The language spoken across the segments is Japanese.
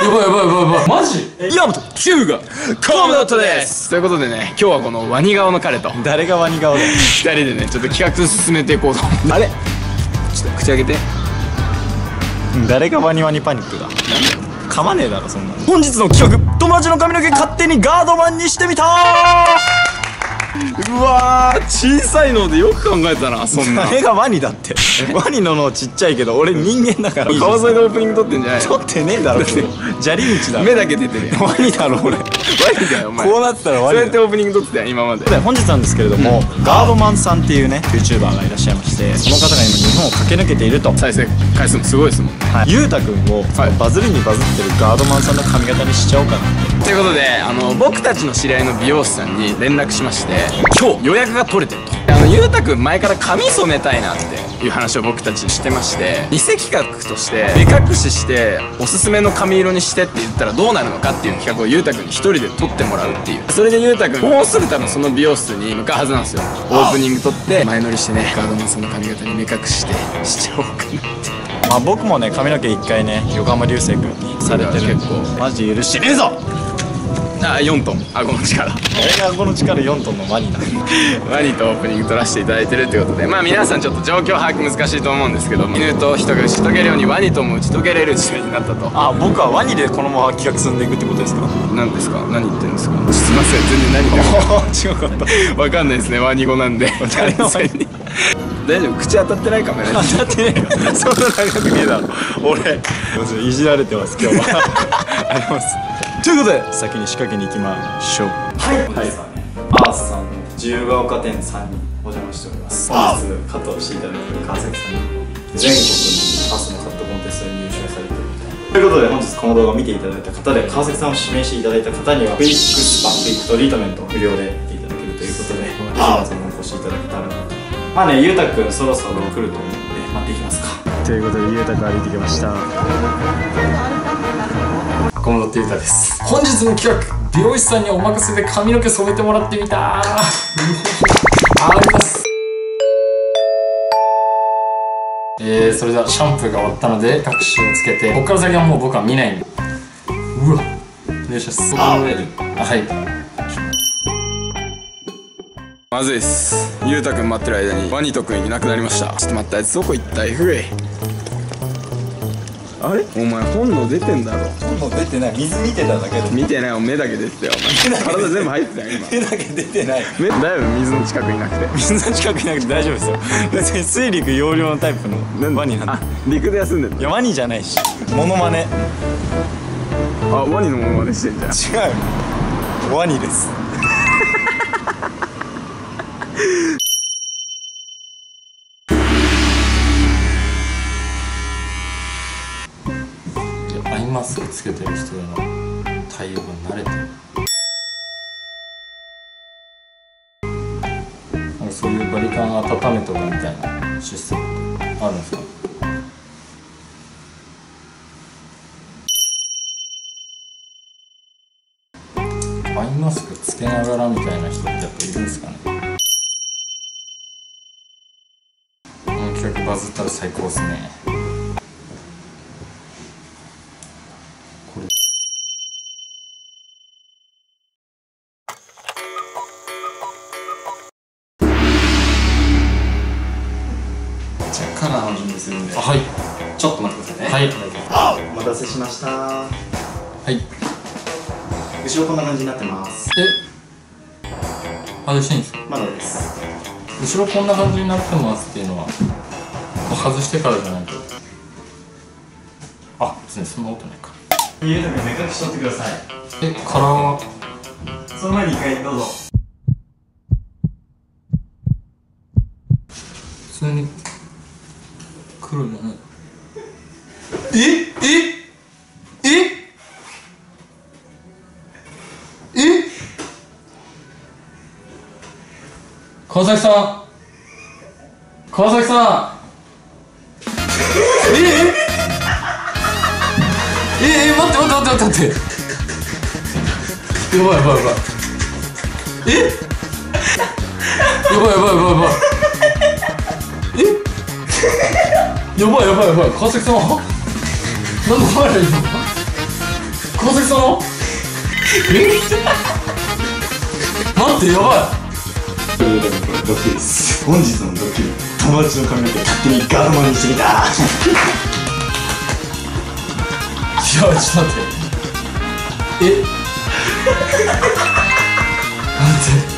やばいやばいやばいやばい、マジ岩本九がコムドットです。ということでね、今日はこのワニ顔の彼と誰がワニ顔だよ。 2人でね、ちょっと企画進めていこうと。あれちょっと口開けて。 誰がワニワニパニックだ。噛まねえだろそんなの。本日の企画、友達の髪の毛勝手にガードマンにしてみたうわー、小さいのでよく考えたな。そんなあれがワニだって。ワニのちっちゃいけど俺人間だから。 川沿いでオープニング撮ってんじゃないの？ 撮ってねえだろ。砂利道だろ。 目だけ出てるやん。 ワニだろ俺。 ワニだよお前。 こうなったらワニだよ。 そうやってオープニング撮ってたよ今まで。 本日なんですけれども、ガードマンさんっていうね YouTuber がいらっしゃいまして、その方が今日本を駆け抜けていると。 再生回数もすごいですもんね。 ゆうたくんをバズりにバズってるガードマンさんの髪型にしちゃおうかなって。 ということで僕たちの知り合いの美容師さんに連絡しまして、今日予約が取れてると。ゆうたくん前から髪染めたいなっていう話を僕たちにしてまして、偽企画として目隠ししておすすめの髪色にしてって言ったらどうなるのかっていう企画をゆうたくんに一人で撮ってもらうっていう。それでゆうたくんもうすぐ多分その美容室に向かうはずなんですよ。オープニング撮って前乗りしてね、ガードマンさんの髪型に目隠してしちゃおうかなって。 まあ僕もね髪の毛一回ね横浜流星君にされてる。 結構マジ許してねえぞ。 あ、4トン顎の力。 俺が顎の力4トンのワニだ。 ワニとオープニング撮らせていただいてるということで、まあ皆さんちょっと状況把握難しいと思うんですけど、犬と人が打ち解けるようにワニとも打ち解けれる時代になったと。 あ、僕はワニでこのまま企画進んでいくってことですか。 何ですか、何言ってるんですか。すいません、全然何言ってるか違かった。わかんないですね、ワニ語なんで。大丈夫、口当たってないかもね。 当たってねえよ。 そんな長くねえだろ俺。 いじられてます今日は。あります。ということで先に仕掛けに行きましょう。はい、本日はねアースさんの自由が丘店さんにお邪魔しております。本日カットをしていただく川崎さんに全国のアースのカットコンテストに入賞されているみたいな。ということで本日この動画を見ていただいた方で川崎さんを指名していただいた方にはクイックスパクイックトリートメントを無料でやっていただけるということで、アースさんもお越しいただけたらなと。まあね、ゆうたくんそろそろ来ると思うので待っていきますか。ということでゆうたくん歩いてきました。 コムドットゆうたです。本日の企画、美容師さんにお任せで髪の毛染めてもらってみた。あります。それではシャンプーが終わったので隠しをつけて、ここから先はもう僕は見ないんで。うわ、お願いします。はい。 まずいっす。ゆうたくん待ってる間にワニとくんいなくなりました。ちょっと待った、あいつどこ行ったい。ふい、あれお前本能出てんだろ。 本能出てない。水見てただけで。 見てないよ、目だけ出てたよお前。体全部入ってたよ今。 手だけ出てない。 目だいぶ水の近くいなくて。 水の近くいなくて大丈夫ですよ。別に水陸容量のタイプのワニなんで。 あ、陸で休んでる。 いやワニじゃないし、モノマネ。 あ、ワニのモノマネしてんじゃん。 違う、ワニです。 アイマスクつけてる人への対応が慣れてる。なんかそういうバリカン温めとくみたいなシステムあるんですか。アイマスクつけながらみたいな人ってやっぱいるんですかね。この企画バズったら最高ですね。これじゃあカラーの準備するんで。 はい、 ちょっと待ってくださいね。 はい、 お待たせしました。 はい。 後ろこんな感じになってます。 外していいんですか。 まだです。 後ろこんな感じになってますっていうのは外してからじゃないと。あ、別にそんなことないか。 家でも目隠し取ってください。 カラーはその前に一回どうぞ。 普通に黒じゃない。川崎さん、川崎さん、待ってやばいやばいやばい、やばい川崎さん、なんでお前らいるの。 川崎さんの待って、やばい。 ドッキリです。本日のドッキリ、友達の髪の毛勝手にガードマンにしてみた。 いや、ちょっと待って。え待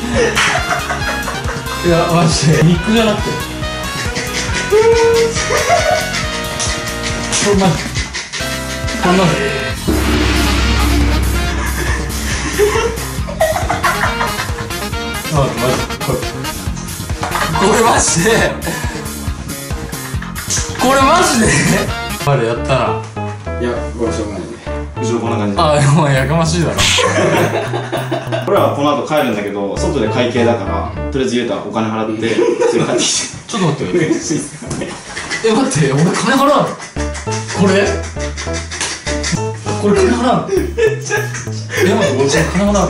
って。いや、マジでニックじゃなくてこれマジこんなのマジこれマジでこれマジであれやったら、 いや、これしょうがないね。 後ろこんな感じで。 あ、もうやかましいだろ俺らはこの後帰るんだけど、外で会計だからとりあえずゆうたはお金払ってそれ帰ってきて。 ちょっと待って待って、俺金払うのこれ金払うの待って、俺金払うの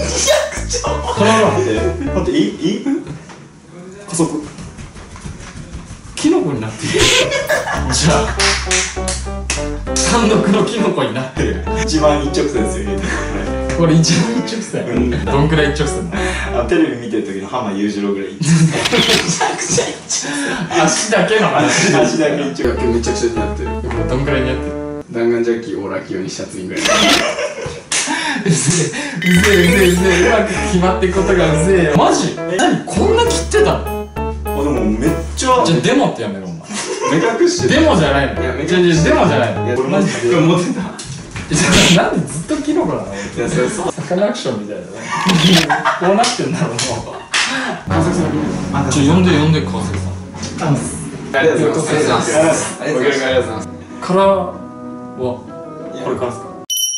待って、いい加速。 キノコになってるじゃあ単独のキノコになってる。 一番一直線ですよ、 これ一番一直線。どんくらい一直線だ。 テレビ見てる時の浜裕次郎ぐらい一直線。めちゃくちゃ一直線。 足だけの話。 足だけ一直線。 めちゃくちゃになってる。 これどんくらいになってる。 弾丸ジャッキーオーラキ用にシャツインぐらい。 うぜえうまく決まっていくことがうぜえよ。マジ何こんな切ってたの。 あ、でもめっちゃ。 じゃあデモってやめろお前。 目隠してデモじゃないの。 いやデモじゃないの。 俺マジで持ってた。 なんでずっとキノコなの。 いや、それそう。 サカナクションみたいだね。こうなってんだろうもう。川崎さん呼んで川崎さん。 ありがとうございます。ありがとうございます。 からはこれからですか。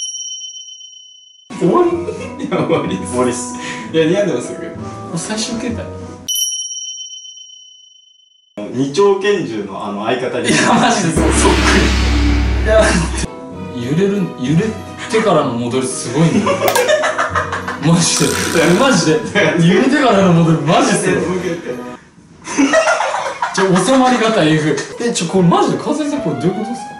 終わり。 いや、終わりです。 終わりっす。 いや、似合ってますよ。 最終形態。 二丁拳銃の相方に。 いやマジでそっくり。いや揺れてからの戻りすごいんだよ。マジで揺れてからの戻りマジですよ。収まり方えぐい。これマジで川崎さんこれどういうことですか。